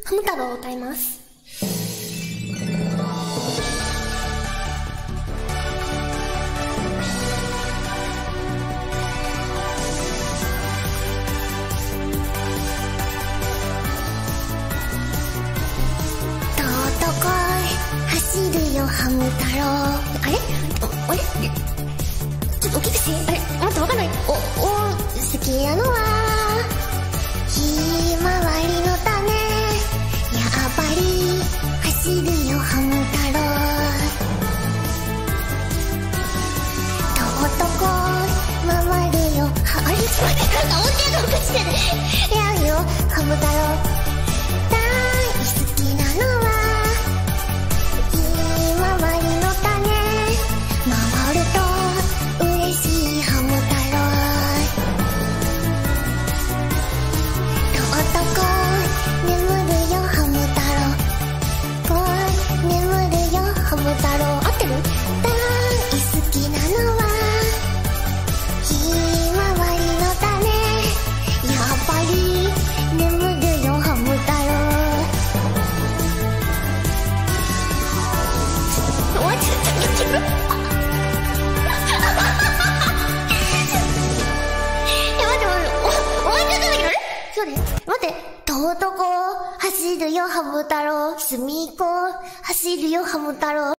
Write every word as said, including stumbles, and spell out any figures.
ハム太郎を歌います。走るよハム太郎。あれあれちょっと起きてし、あれ待ってわかんない。お、お、好きなのはひまわりの種。やっぱり走るよハム太郎。とうとこ回るよ。は、あれちょっと待って、なんか音程がおかしいね。やるよハム太郎。大好きなのは待って、とうとこ走るよハム太郎。すみっこ走るよハム太郎。